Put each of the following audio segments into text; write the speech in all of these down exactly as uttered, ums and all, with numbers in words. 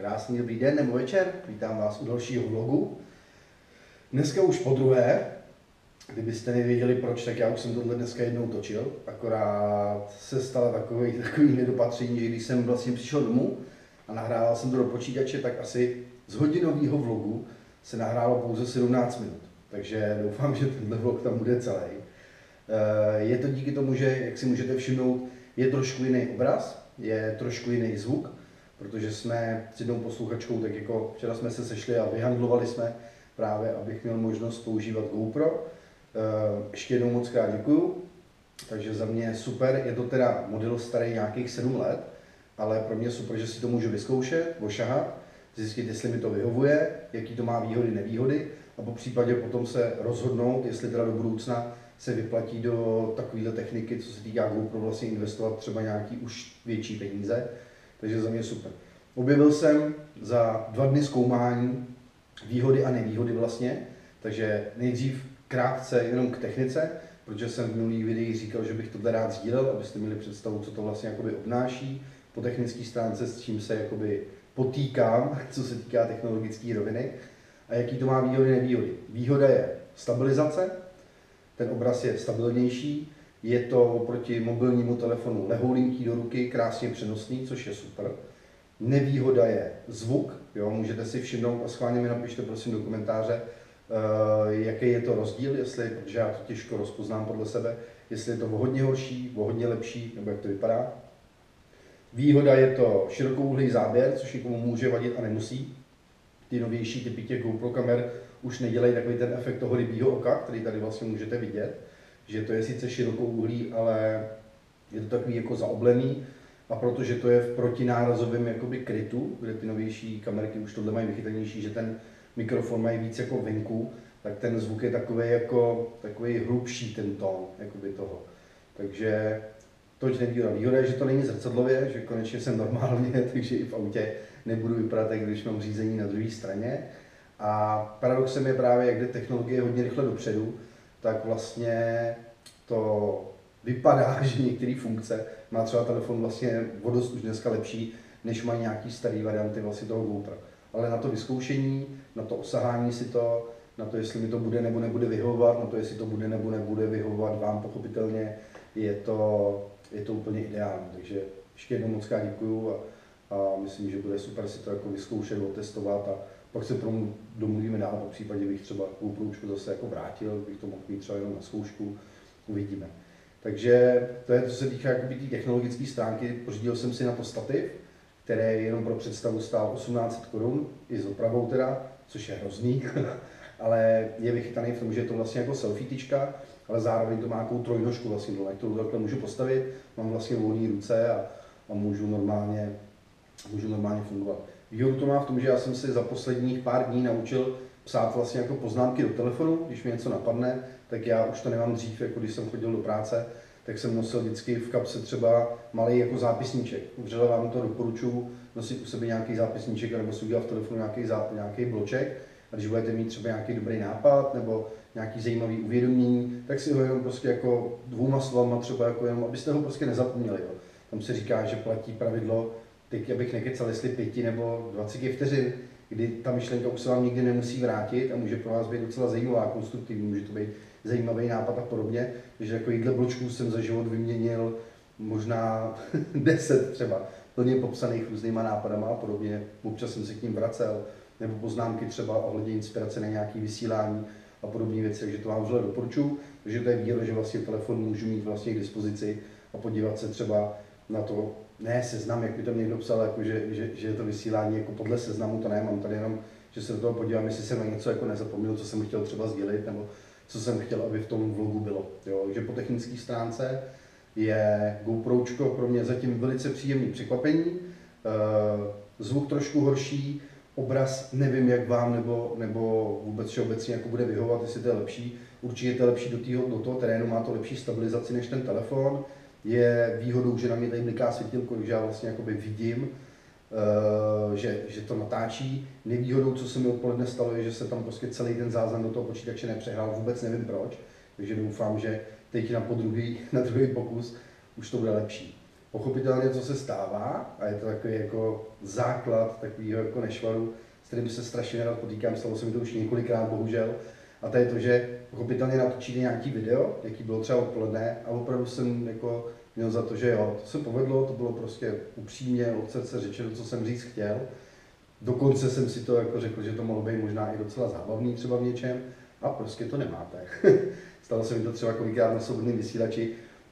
Krásný dobrý den nebo večer, vítám vás u dalšího vlogu. Dneska už po druhé, kdybyste nevěděli proč, tak já už jsem tohle dneska jednou točil, akorát se stalo takový, takový nedopatření, že když jsem vlastně přišel domů a nahrával jsem to do počítače, tak asi z hodinového vlogu se nahrálo pouze sedmnáct minut. Takže doufám, že tenhle vlog tam bude celý. Je to díky tomu, že, jak si můžete všimnout, je trošku jiný obraz, je trošku jiný zvuk, protože jsme s jednou posluchačkou, tak jako včera jsme se sešli a vyhandlovali jsme právě, abych měl možnost používat GoPro. Ještě jednou moc krát děkuju, takže za mě super, je to teda model starý nějakých sedm let, ale pro mě super, že si to můžu vyzkoušet, ošahat, zjistit, jestli mi to vyhovuje, jaký to má výhody, nevýhody a po případě potom se rozhodnout, jestli teda do budoucna se vyplatí do takovéhle techniky, co se týká GoPro, vlastně investovat třeba nějaký už větší peníze. Takže za mě super. Objevil jsem za dva dny zkoumání výhody a nevýhody vlastně, takže nejdřív krátce jenom k technice, protože jsem v minulých videích říkal, že bych tohle rád sdílel, abyste měli představu, co to vlastně jakoby obnáší po technické stránce, s čím se jakoby potýkám, co se týká technologické roviny a jaký to má výhody, nevýhody. Výhoda je stabilizace, ten obraz je stabilnější, je to proti mobilnímu telefonu lehoulinký do ruky, krásně přenosný, což je super. Nevýhoda je zvuk, jo, můžete si všimnout a schválně mi napište prosím do komentáře, uh, jaký je to rozdíl, jestli, protože já to těžko rozpoznám podle sebe, jestli je to o hodně horší, o hodně lepší, nebo jak to vypadá. Výhoda je to širokouhlý záběr, což někomu může vadit a nemusí. Ty novější typy těch GoPro kamer už nedělají takový ten efekt toho rybího oka, který tady vlastně můžete vidět, že to je sice širokouhlý, ale je to takový jako zaoblený a protože to je v protinárazovém jakoby krytu, kde ty novější kamerky už tohle mají vychytanější, že ten mikrofon mají víc jako venku, tak ten zvuk je takový jako takový hlubší ten tón jakoby toho. Takže toť nevýhoda. Výhoda je, že to není zrcadlově, že konečně jsem normálně, takže i v autě nebudu vypadat, jak když mám řízení na druhé straně. A paradoxem je právě, jak jde technologie hodně rychle dopředu, tak vlastně to vypadá, že některé funkce má třeba telefon vlastně o dost už dneska lepší, než mají nějaký staré varianty vlastně toho GoPro. Ale na to vyzkoušení, na to osahání si to, na to, jestli mi to bude nebo nebude vyhovovat, na to, jestli to bude nebo nebude vyhovovat vám pochopitelně, je to, je to úplně ideální. Takže ještě jednou moc krát děkuju a, a myslím, že bude super si to jako vyzkoušet, otestovat a pak se pro mě domluvíme dál, po případě bych třeba GoPročku zase jako vrátil, bych to mohl mít třeba jenom na zkoušku, uvidíme. Takže to je, co se týká té technologické stránky, pořídil jsem si na to stativ, který jenom pro představu stál osmnáct set korun, i s opravou teda, což je hrozný, ale je vychytaný v tom, že je to vlastně jako selfie tyčka, ale zároveň to má takovou trojnožku vlastně, no, kterou takhle můžu postavit, mám vlastně volné ruce a, a můžu normálně, můžu normálně fungovat. Výhodu to má v tom, že já jsem si za posledních pár dní naučil psát vlastně jako poznámky do telefonu, když mi něco napadne, tak já už to nemám dřív, jako když jsem chodil do práce, tak jsem nosil vždycky v kapse třeba malý jako zápisníček. Vřele vám to doporučuji nosit u sebe nějaký zápisníček, nebo si udělat v telefonu nějaký, záp, nějaký bloček. A když budete mít třeba nějaký dobrý nápad nebo nějaký zajímavý uvědomění, tak si ho jenom prostě jako dvouma slovama třeba jako jenom, abyste ho prostě nezapomněli. Jo. Tam se říká, že platí pravidlo, teď abych nekecal, jestli pěti nebo dvacet vteřin, kdy ta myšlenka už se vám nikdy nemusí vrátit a může pro vás být docela zajímavá, konstruktivní, může to být zajímavý nápad a podobně. Takže takovýhle bločků jsem za život vyměnil možná deset třeba, plně popsaných různýma nápadama a podobně. Občas jsem se k ním vracel, nebo poznámky třeba ohledně inspirace na nějaké vysílání a podobné věci, takže to vám vřele doporučuji. Takže to je výhoda, že vlastně telefon můžu mít vlastně k dispozici a podívat se třeba na to, ne seznam, jak by to někdo psal, jako že, že, že je to vysílání jako podle seznamu, to nemám tady jenom, že se do toho podívám, jestli jsem na něco jako nezapomněl, co jsem chtěl třeba sdělit, nebo co jsem chtěl, aby v tom vlogu bylo. Jo, takže po technické stránce je GoPročko pro mě zatím velice příjemný překvapení, zvuk trošku horší, obraz nevím, jak vám nebo, nebo vůbec všeobecně jako bude vyhovovat, jestli to je lepší. Určitě je to lepší do, týho, do toho terénu, má to lepší stabilizaci než ten telefon. Je výhodou, že na mě tady bliká světilko, takže já vlastně jakoby vidím, uh, že, že to natáčí. Nevýhodou, co se mi odpoledne stalo, je, že se tam prostě celý ten záznam do toho počítače nepřehrál, vůbec nevím proč. Takže doufám, že teď na, podruhý, na druhý pokus už to bude lepší. Pochopitelně, co se stává, a je to takový jako základ takového jako nešvaru, s kterým se strašně nerad potýkám, stalo se mi to už několikrát, bohužel. A to je to, že pochopitelně natočíte nějaký video, jaký bylo třeba odpoledne, a opravdu jsem jako měl za to, že jo, to se povedlo, to bylo prostě upřímně od srdce řečeno, co jsem říct chtěl. Dokonce jsem si to jako řekl, že to mohlo být možná i docela zábavný třeba v něčem, a prostě to nemáte. Stalo se mi to třeba kolikrát na svobodném vysílači,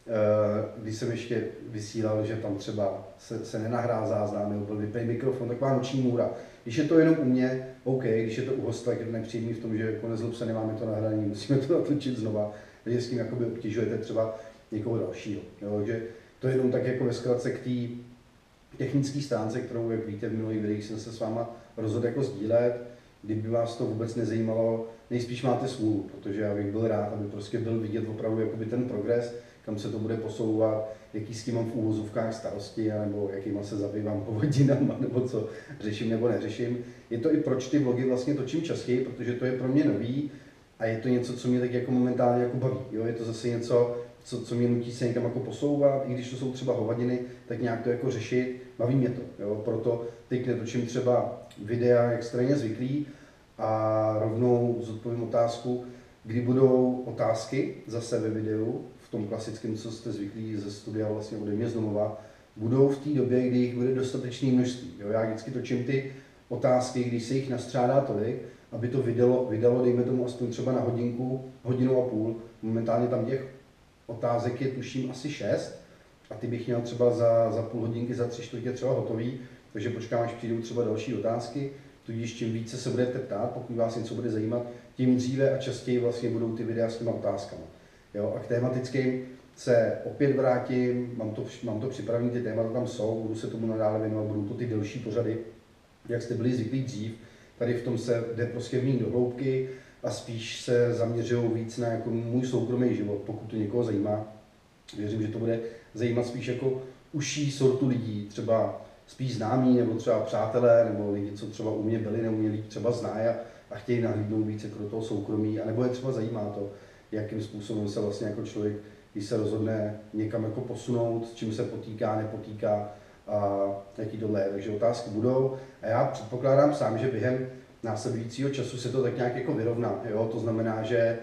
když jsem ještě vysílal, že tam třeba se, se nenahrál záznam, nebo byl vypej mikrofon, taková noční můra. Když je to jenom u mě, OK, když je to u hosta, tak je to nepříjemný v tom, že jako nezlob se, nemáme to nahraní, musíme to natočit znova, takže s tím jakoby obtěžujete třeba někoho dalšího. Jo? Takže to je jenom tak jako ve zkratce k té technické stránce, kterou, jak víte, v minulých videích jsem se s váma rozhodl jako sdílet. Kdyby vás to vůbec nezajímalo, nejspíš máte smůlu, protože já bych byl rád, aby prostě byl vidět opravdu jakoby ten progres, kam se to bude posouvat, jaký s tím mám v úvozovkách starosti, nebo jakýma se zabývám po hodinama, nebo co řeším nebo neřeším. Je to i proč ty vlogy vlastně točím častěji, protože to je pro mě nový a je to něco, co mě tak jako momentálně jako baví. Jo? Je to zase něco, co, co mě nutí se někam jako posouvat, i když to jsou třeba hovadiny, tak nějak to jako řešit, baví mě to. Jo? Proto teď netočím třeba videa, jak straně zvyklý, a rovnou zodpovím otázku, kdy budou otázky zase ve videu, v tom klasickém, co jste zvyklí ze studia vlastně ode mě z domova, budou v té době, kdy jich bude dostatečné množství. Jo? Já vždycky točím ty otázky, když se jich nastřádá tolik, aby to vydalo, vydalo, dejme tomu aspoň třeba na hodinku, hodinu a půl. Momentálně tam těch otázek je tuším asi šest a ty bych měl třeba za, za půl hodinky, za tři čtvrtě třeba hotový, takže počkám, až přijdou třeba další otázky. Tudíž čím více se budete ptát, pokud vás něco bude zajímat, tím dříve a častěji vlastně budou ty videa s těma otázkama. Jo, a k tematickým se opět vrátím, mám to, mám to připravené, ty témata tam jsou, budu se tomu nadále věnovat, budou to ty delší pořady, jak jste byli zvyklí dřív. Tady v tom se jde prostě méně do hloubky a spíš se zaměřují víc na jako můj soukromý život, pokud to někoho zajímá. Věřím, že to bude zajímat spíš jako užší sortu lidí, třeba spíš známí, nebo třeba přátelé, nebo lidi, co třeba u mě byli, nebo mě lidi třeba znají a, a chtějí nahlídnout více do toho soukromí, anebo je třeba zajímá to, jakým způsobem se vlastně jako člověk, když se rozhodne někam jako posunout, s čím se potýká, nepotýká a jaký tohle je. Takže otázky budou a já předpokládám sám, že během následujícího času se to tak nějak jako vyrovná. Jo? To znamená, že e,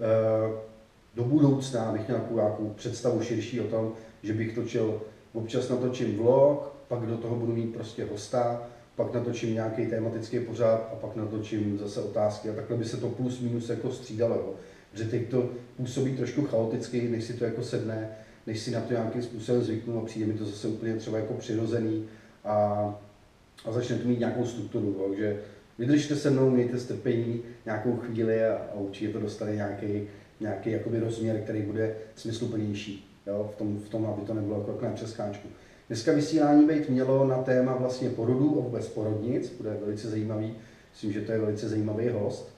do budoucna bych měl nějakou představu širší o tom, že bych točil, občas natočím vlog, pak do toho budu mít prostě hosta, pak natočím nějaký tematický pořad a pak natočím zase otázky a takhle by se to plus minus jako střídalo. Jo. Protože teď to působí trošku chaoticky, než si to jako sedne, než si na to nějakým způsobem zvyknu a přijde mi to zase úplně třeba jako přirozený a, a začne to mít nějakou strukturu. Jo. Takže vydržte se mnou, mějte strpení nějakou chvíli a, a určitě to dostane nějaký, nějaký jakoby rozměr, který bude smysluplnější, jo, v tom, v tom, aby to nebylo jako na přeskáčku. Dneska vysílání být mělo na téma vlastně porodů a vůbec porodnic, bude velice zajímavý, myslím, že to je velice zajímavý host.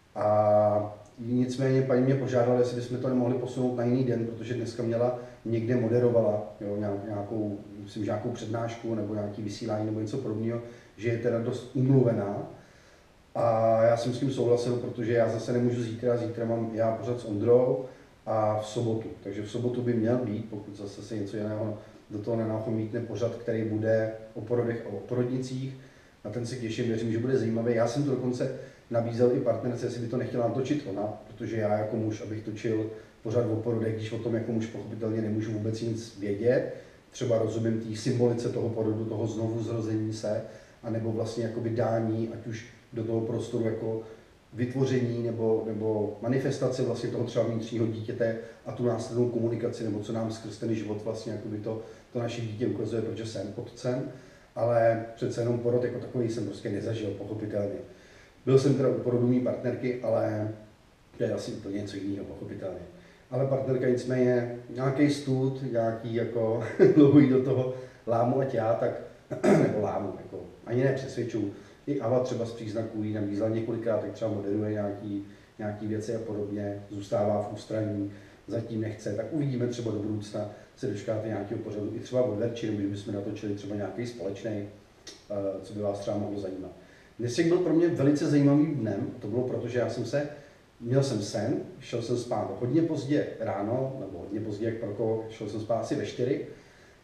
A nicméně paní mě požádala, jestli bychom to nemohli posunout na jiný den, protože dneska měla někde moderovala, jo, nějakou, myslím, že nějakou přednášku nebo nějaký vysílání nebo něco podobného, že je teda dost umluvená. A já jsem s tím souhlasil, protože já zase nemůžu zítra, zítra mám já pořád s Ondrou a v sobotu. Takže v sobotu by měl být, pokud zase se něco jiného do toho nenachomítne pořad, který bude o porodech a o porodnicích. Na ten se těším, věřím, že bude zajímavý. Já jsem to dokonce nabízel i partnerce, jestli by to nechtěla natočit ona, protože já jako muž, abych točil pořad o porodech, když o tom jako muž pochopitelně nemůžu vůbec nic vědět, třeba rozumím té symbolice toho porodu, toho znovu zrození se, anebo vlastně jakoby dání, ať už do toho prostoru jako vytvoření nebo, nebo manifestace vlastně toho třeba vnitřního dítěte a tu následnou komunikaci, nebo co nám skrz ten život vlastně jakoby to, to naše dítě ukazuje, protože jsem otcem, ale přece jenom porod jako takový jsem prostě nezažil, pochopitelně. Byl jsem teda u porodu mý partnerky, ale to je asi úplně něco jiného, pochopitelně. Ale partnerka nicméně nějaký stud, nějaký jako dlouho do toho lámu ať já, tak nebo lámu, jako ani nepřesvědčuju. I Ava třeba z příznaků jí nabízela několikrát, tak třeba moderuje nějaký, nějaký věci a podobně, zůstává v ústraní, zatím nechce, tak uvidíme třeba do budoucna, se dočkáte nějakého pořadu, i třeba od Verči, nebo bychom natočili třeba nějaký společný, co by vás třeba mohlo zajímat. Dnešek byl pro mě velice zajímavým dnem, to bylo proto, že já jsem se, měl jsem sen, šel jsem spát hodně pozdě ráno, nebo hodně pozdě, jak pro koho, šel jsem spát asi ve čtyři,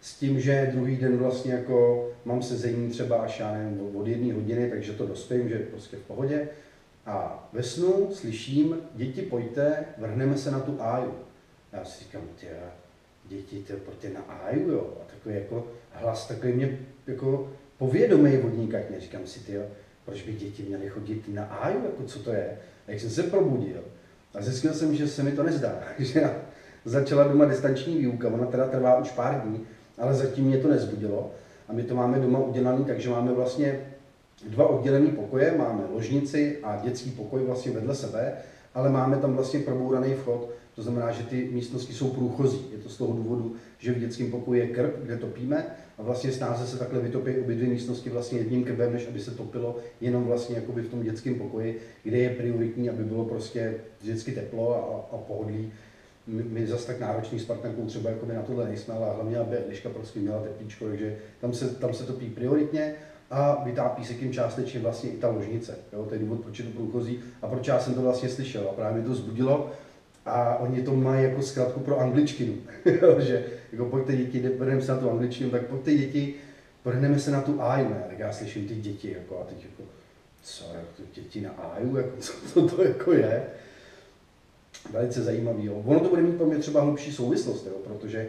s tím, že druhý den vlastně jako mám sezení třeba až já nevím, od jedné hodiny, takže to dospím, že je prostě v pohodě. A ve snu slyším, děti pojďte, vrhneme se na tu áju. Já si říkám, tě, děti, tě, pojďte na áju, jo. A takový jako hlas, takový mě jako povědomý vodník, ať neříkám si, ty, proč by děti měly chodit na áju, jako co to je. A jak jsem se probudil a zjistil jsem, že se mi to nezdá, že já začala doma distanční výuka, ona teda trvá už pár dní, ale zatím mě to nezbudilo. A my to máme doma udělané, takže máme vlastně dva oddělené pokoje, máme ložnici a dětský pokoj vlastně vedle sebe, ale máme tam vlastně probouraný vchod, to znamená, že ty místnosti jsou průchozí. Je to z toho důvodu, že v dětském pokoji je krb, kde topíme a vlastně snáze se takhle vytopí obě dvě místnosti vlastně jedním krbem, než aby se topilo jenom vlastně jakoby v tom dětském pokoji, kde je prioritní, aby bylo prostě vždycky teplo a, a pohodlí. My, my zase tak nároční s partnerkou třeba jakoby na tohle nejsme, ale hlavně aby Eliška prostě měla teplíčko, takže tam se, tam se topí prioritně a vytápí se tím částečně vlastně i ta ložnice. Jo? To je důvod, proč je to průchozí a proč já jsem to vlastně slyšel a právě mě to zbudilo. A oni to mají jako zkrátku pro angličtinu, že jako pojďte děti, vrhneme se na tu angličtinu, tak pojďte děti, vrhneme se na tu áju, ne? Tak já slyším ty děti, jako, a teď jako, co, jako děti na áju, jako, co to, to jako je? Velice zajímavý, jo. Ono to bude mít pro mě třeba hlubší souvislost, jo, protože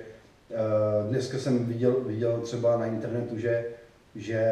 uh, dneska jsem viděl, viděl třeba na internetu, že, že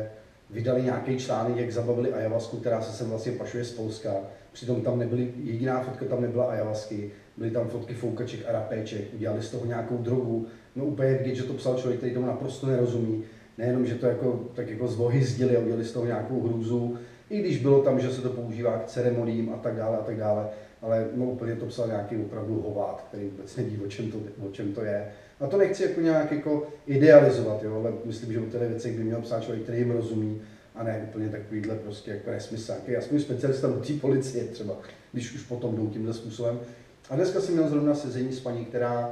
vydali nějaký článek, jak zabavili ajavasku, která se sem vlastně pašuje z Polska. Přitom tam nebyly, jediná fotka tam nebyla ajavasky, byly tam fotky foukaček a rapéček, udělali z toho nějakou drogu. No úplně vidět, že to psal člověk, který tomu naprosto nerozumí. Nejenom, že to jako, tak jako zvohyzdili a udělali z toho nějakou hrůzu, i když bylo tam, že se to používá k ceremoniím a tak dále a tak dále, ale no úplně to psal nějaký opravdu hovát, který vůbec neví, o čem to, o čem to je. A to nechci jako nějak jako idealizovat, jo, ale myslím, že o těchto věcech by měl psát člověk, který jim rozumí, a ne úplně takovýhle prostě jako nesmysl. Já jsem specialista do té policie třeba, když už potom jdou tímhle způsobem. A dneska jsem měl zrovna sezení s paní, která,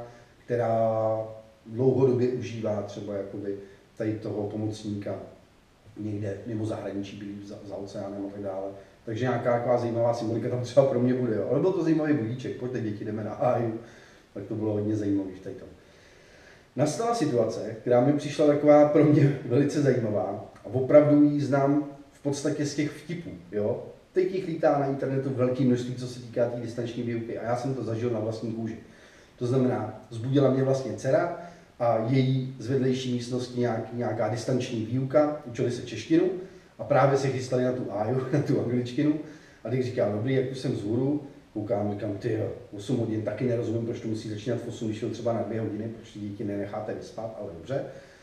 která dlouhodobě užívá třeba jakoby tady toho pomocníka někde mimo zahraničí, byli za, za oceánem a tak dále. Takže nějaká taková zajímavá symbolika tam třeba pro mě bude. Jo. Ale byl to zajímavý budíček, pojďte děti, jdeme na áju. Tak to bylo hodně zajímavý v této. Nastala situace, která mi přišla taková pro mě velice zajímavá a opravdu ji znám v podstatě z těch vtipů. Jo? Teď jich lítá na internetu velké množství, co se týká té tý distanční výuky a já jsem to zažil na vlastní kůži. To znamená, zbudila mě vlastně dcera a její z vedlejší místnosti nějaký, nějaká distanční výuka, učili se češtinu a právě se chystali na tu áju, na tu angličtinu a teď říkám, dobrý, jak už jsem vzhůru, koukám, říkám, ty osm hodin, taky nerozumím, proč to musí začínat v osm, když to třeba na dvě hodiny, proč ty děti nenecháte vyspat, ale dobře.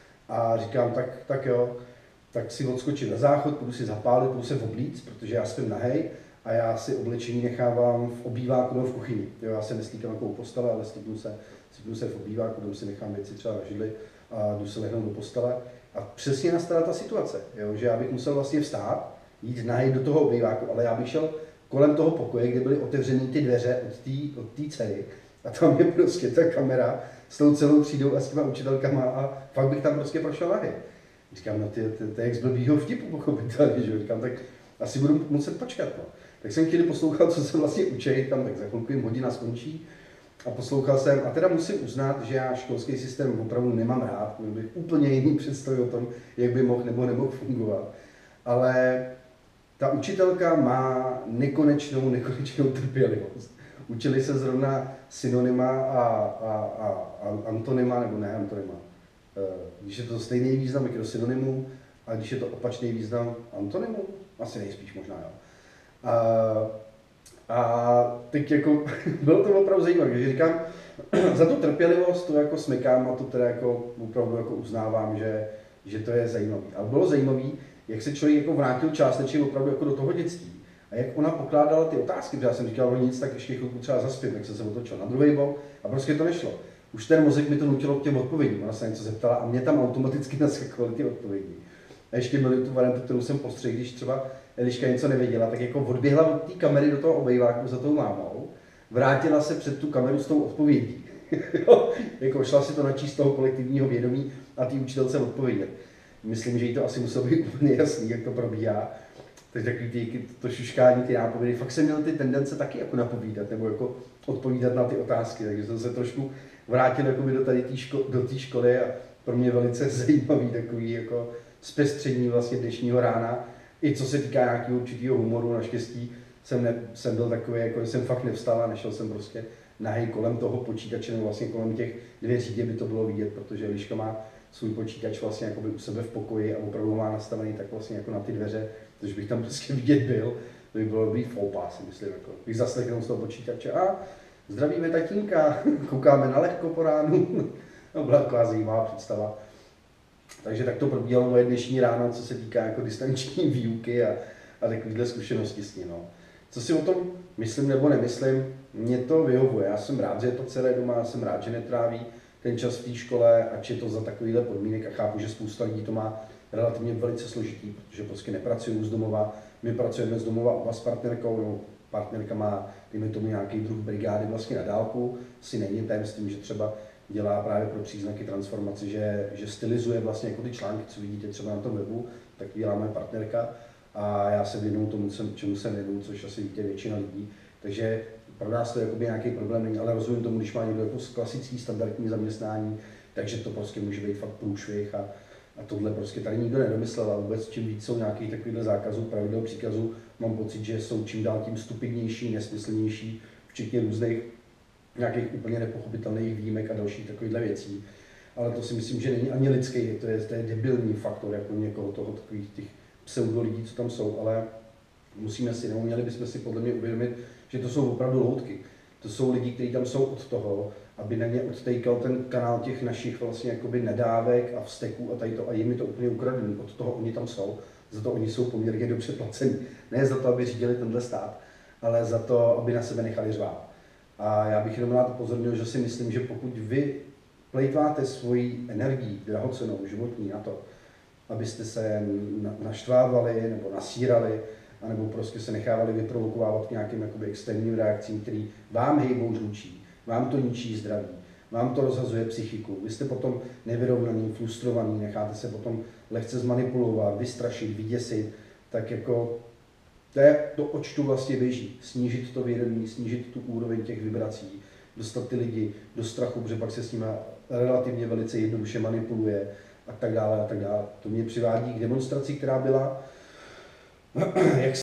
A říkám, tak, tak jo, tak si odskočím na záchod, půjdu si zapálit, půjdu se oblíct, protože já spím nahej a já si oblečení nechávám v obýváku nebo v kuchyni. Jo, já se neslíkám jako u postele, ale slíknu se, slíknu se v obýváku, tam si nechám věci třeba na židli a jdu se lehnout do postele. A přesně nastala ta situace, jo, že já bych musel vlastně vstát, jít nahej do toho obýváku, ale já bych šel kolem toho pokoje, kde byly otevřené ty dveře od té od té dcery a tam je prostě ta kamera s tou celou třídou a s těma učitelkama a fakt bych tam prostě prošel nahej. Říkám, no ty, ty, to je jak z blbýho vtipu pochopitelně, že říkám, tak asi budu muset počkat, no. Tak jsem chvíli poslouchal, co jsem vlastně učil, tam tak za chvilku jim hodina skončí a poslouchal jsem a teda musím uznat, že já školský systém opravdu nemám rád, měl bych úplně jiný představy o tom, jak by mohl nebo nemohl fungovat, ale ta učitelka má nekonečnou, nekonečnou trpělivost. Učili se zrovna synonyma a, a, a, a antonyma, nebo ne antonyma. Když je to stejný význam jako synonymu, a když je to opačný význam antonymu, asi nejspíš možná, jo. A, a teď jako, bylo to opravdu zajímavé, takže říkám, za tu trpělivost to jako smykám a to teda jako opravdu jako uznávám, že, že to je zajímavé. Ale bylo zajímavé, jak se člověk jako vrátil částečně opravdu jako do toho dětství. A jak ona pokládala ty otázky, protože já jsem říkal, no nic, tak ještě chvilku třeba zaspím, tak jsem se otočil na druhý bok a prostě to nešlo. Už ten mozek mi to nutilo k těm odpovědím, ona se něco zeptala a mě tam automaticky naskakovaly ty odpovědi. A ještě měli tu variantu, kterou jsem postřehl, když třeba Eliška něco nevěděla, tak jako odběhla od té kamery do toho obejváku za tou mámou, vrátila se před tu kameru s tou odpovědí. Jako šla si to načíst z toho kolektivního vědomí a ty učitelce odpovědět. Myslím, že jí to asi muselo být úplně jasný, jak to probíhá. Takže takový ty, to šuškání, ty nápovědy, fakt jsem měl ty tendence taky jako napovídat, nebo jako odpovídat na ty otázky, takže jsem se trošku vrátil jakoby do tady tý ško, do té školy a pro mě velice zajímavý takový jako zpestření vlastně dnešního rána. I co se týká nějakého určitého humoru, naštěstí jsem, ne, jsem byl takový, jako jsem fakt nevstal a nešel jsem prostě nahej kolem toho počítače, nebo vlastně kolem těch dveří, kde by to bylo vidět, protože Eliška má svůj počítač vlastně jakoby u sebe v pokoji a opravdu má nastavený tak vlastně jako na ty dveře, takže bych tam prostě vidět byl, to by bylo dobrý foupa, si myslím, jako bych zaslechnul z toho počítače a zdravíme tatínka, koukáme na lehko po ránu, to byla taková zajímavá představa. Takže tak to probíhalo moje dnešní ráno, co se týká jako distanční výuky a, a takovýhle zkušenosti s ní. No. Co si o tom myslím nebo nemyslím, mě to vyhovuje. Já jsem rád, že je to celé doma, já jsem rád, že netráví ten čas v té škole, ač je to za takovýhle podmínek a chápu, že spousta lidí to má relativně velice složitý, protože prostě nepracují z domova. My pracujeme z domova oba s partnerkou, no, partnerka má, dejme tomu, nějaký druh brigády vlastně na dálku, si není tajemstvím, že třeba dělá právě pro příznaky transformace, že, že stylizuje vlastně jako ty články, co vidíte třeba na tom webu, tak dělá moje partnerka a já se věnuju tomu, čemu se věnuju, což asi víte většina lidí. Takže pro nás to je nějaký problém není, ale rozumím tomu, když má někdo jako klasický standardní zaměstnání, takže to prostě může být fakt průšvih a, a tohle prostě tady nikdo nedomyslel a vůbec čím víc jsou nějakých takovýchhle zákazů, pravidel, příkazů, mám pocit, že jsou čím dál tím stupidnější, nesmyslnější, včetně různých nějakých úplně nepochopitelných výjimek a dalších takovýchhle věcí. Ale to si myslím, že není ani lidský, to je, to je debilní faktor, jako někoho toho takových těch pseudo lidí, co tam jsou, ale musíme si, nebo měli bychom si podle mě uvědomit, že to jsou opravdu loutky. To jsou lidi, kteří tam jsou od toho, aby na ně odtejkal ten kanál těch našich vlastně jakoby nedávek a vzteků a tady to, a jim je to úplně ukradený, od toho oni tam jsou, za to oni jsou poměrně dobře placení. Ne za to, aby řídili tenhle stát, ale za to, aby na sebe nechali řvát. A já bych jenom rád upozornil, že si myslím, že pokud vy plejtváte svoji energii, drahocennou, životní na to, abyste se naštvávali nebo nasírali, anebo prostě se nechávali vyprovokovávat k nějakým jakoby extrémním reakcím, který vám hejbou žlučí, vám to ničí zdraví, vám to rozhazuje psychiku, vy jste potom nevyrovnaný, frustrovaný, necháte se potom lehce zmanipulovat, vystrašit, vyděsit, tak jako to je to, oč tu vlastně běží. Snížit to vědomí, snížit tu úroveň těch vibrací, dostat ty lidi do strachu, protože pak se s nimi relativně velice jednoduše manipuluje a tak dále a tak dále. To mě přivádí k demonstraci, která byla, jak